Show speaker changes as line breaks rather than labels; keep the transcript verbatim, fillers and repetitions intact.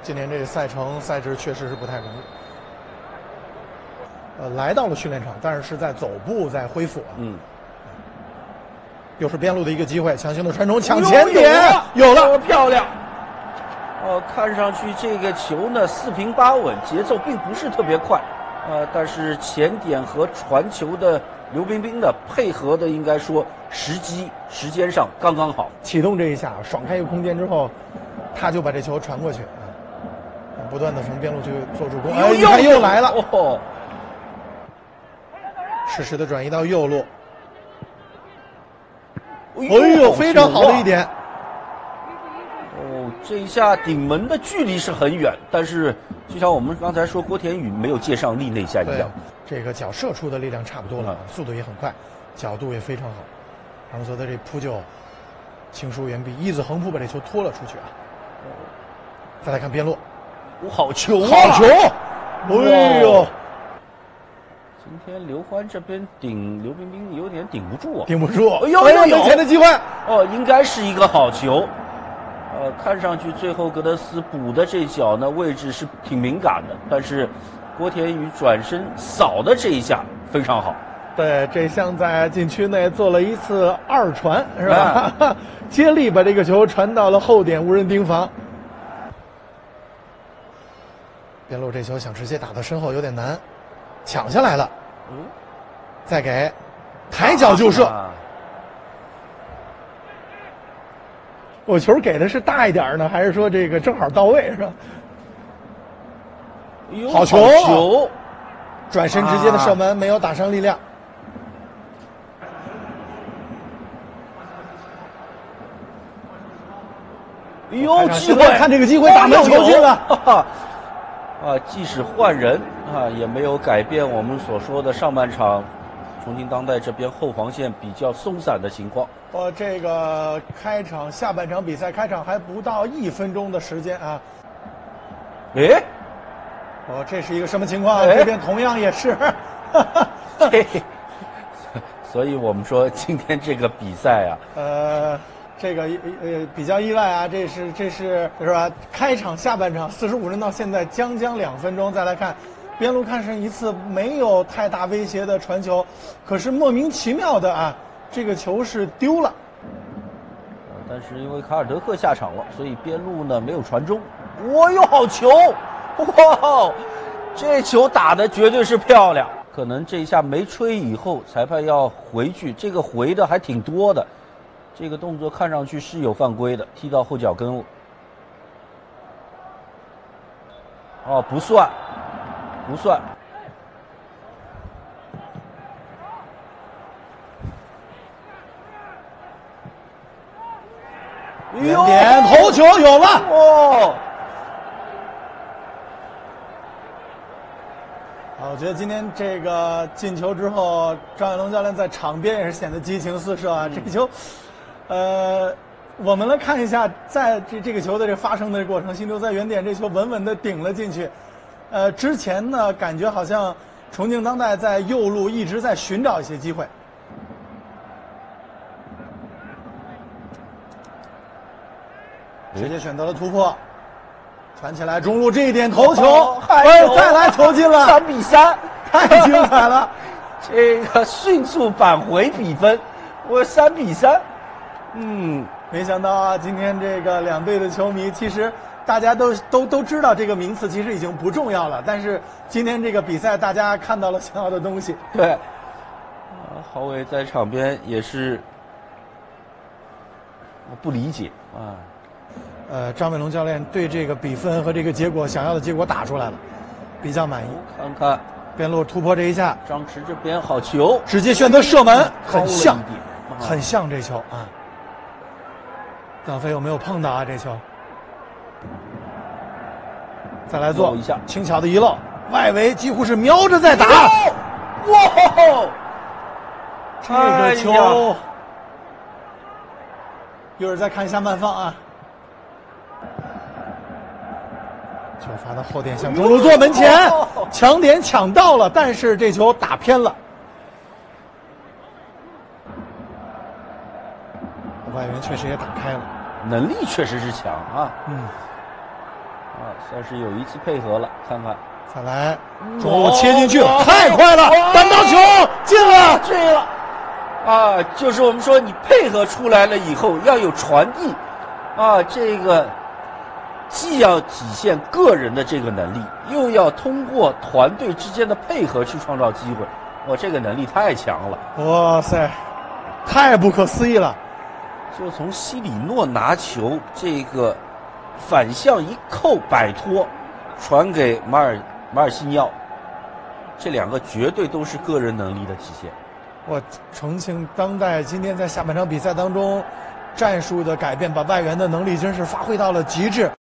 今年这个赛程赛制确实是不太容易。呃，来到了训练场，但是是在走步，在恢复啊。
嗯。
又是边路的一个机会，强行的传中，抢前点，有了，
有了漂亮。哦，看上去这个球呢四平八稳，节奏并不是特别快，呃，但是前点和传球的刘彬彬的配合的，应该说时机时间上刚刚好。
启动这一下，爽开一个空间之后，他就把这球传过去啊，不断的从边路去做助攻。哎，你看又来了，
哦，
适时的转移到右路。哎呦，非常好的一点。
哦，这一下顶门的距离是很远，但是就像我们刚才说郭田雨没有借上力那下一样，
这个脚射出的力量差不多了，嗯、速度也很快，角度也非常好。阿隆索的这扑救轻疏远比，一字横扑把这球拖了出去啊。再来看边路，
哦、好球、啊，
好球！哎呦！
今天刘欢这边顶刘彬彬有点顶不住啊，
顶不住！
哎呦，有
门前的机会
哦，应该是一个好球。呃，看上去最后格德斯补的这脚呢，位置是挺敏感的，但是郭田雨转身扫的这一下非常好。
对，这像在禁区内做了一次二传，是吧？啊、接力把这个球传到了后点，无人盯防。边路这球想直接打到身后有点难，抢下来了。嗯，再给抬脚就射。啊、我球给的是大一点呢，还是说这个正好到位，是吧？好球！
好球！
转身直接的射门，啊、没有打伤力量。
哎呦，机会！
看这个机会，打门球进了。
啊，即使换人啊，也没有改变我们所说的上半场重庆当代这边后防线比较松散的情况。
哦，这个开场下半场比赛开场还不到一分钟的时间啊。
诶，
哦，这是一个什么情况？这边同样也是。
嘿，所以我们说今天这个比赛啊，
呃。这个呃比较意外啊，这是这是是吧？开场下半场四十五分到现在将将两分钟，再来看边路看是一次没有太大威胁的传球，可是莫名其妙的啊，这个球是丢了。
但是因为卡尔德克下场了，所以边路呢没有传中。哦哟，好球！哇，这球打的绝对是漂亮。可能这一下没吹以后，裁判要回去，这个回的还挺多的。这个动作看上去是有犯规的，踢到后脚跟了。哦，不算，不算。
远点头球有了
哦。
啊，我觉得今天这个进球之后，张远龙教练在场边也是显得激情四射啊，嗯、这球。呃，我们来看一下，在这这个球的这发生的过程，新球在原点这球稳稳的顶了进去。呃，之前呢，感觉好像重庆当代在右路一直在寻找一些机会。直接选择了突破，传起来中路这一点头球，哎，再来球进了，
三比三，
太精彩了！
这个迅速扳回比分，我三比三。
嗯，没想到啊，今天这个两队的球迷，其实大家都都都知道这个名次其实已经不重要了，但是今天这个比赛，大家看到了想要的东西。
对，啊，郝伟在场边也是不理解啊。
呃，张伟龙教练对这个比分和这个结果想要的结果打出来了，比较满意。
看看
边路突破这一下，
张弛这边好球，
直接选择射门，很像，很像这球啊。张飞有没有碰到啊？这球，再来做
一下，
轻巧的遗漏，外围几乎是瞄着在打。
哇！
这个球，哎、一会儿再看一下慢放啊。球发到后点，向中路做门前，抢点抢到了，但是这球打偏了。外援确实也打开了，
能力确实是强啊。
嗯，
啊，算是有一次配合了，看看。
再来，中路切进去，太快了，单刀球进了，
进了。啊，就是我们说你配合出来了以后要有传递，啊，这个既要体现个人的这个能力，又要通过团队之间的配合去创造机会。哇，这个能力太强了！
哇塞，太不可思议了！
就从西里诺拿球，这个反向一扣摆脱，传给马尔马尔西尼奥，这两个绝对都是个人能力的体现。
哇，重庆当代今天在下半场比赛当中，战术的改变，把外援的能力真是发挥到了极致。